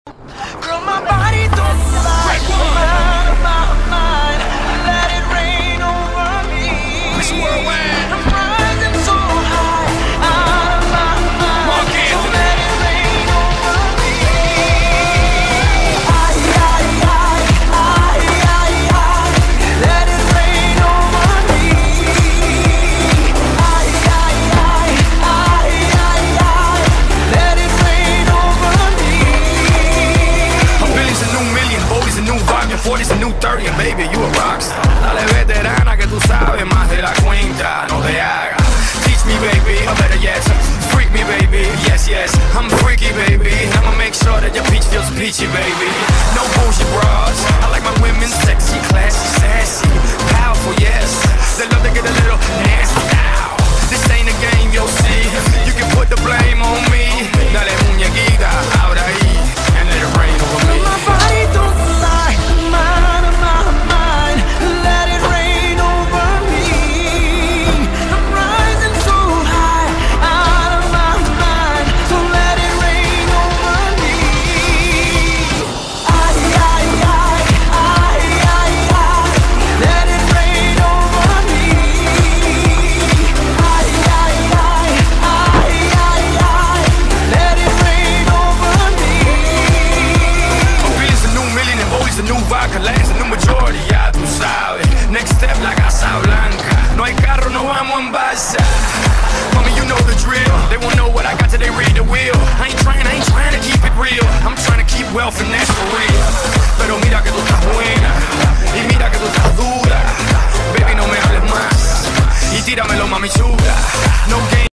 Girl, my body don't lie. I'm out of my mind. Let it rain over me. Miss Worldwide. I'm rising so high. Out of my mind. So let it rain over me. Let it rain over me. Let it rain over me. A billion's a new million, Bobby's a new vibe, your 40's a new 30, and baby, you a rockstar. Dale veterana que tú sabes más de la cuenta, no te hagas. Teach me, baby, or better yet, freak me, baby, yes, yes. I'm freaky, baby, I'ma make sure that your peach feels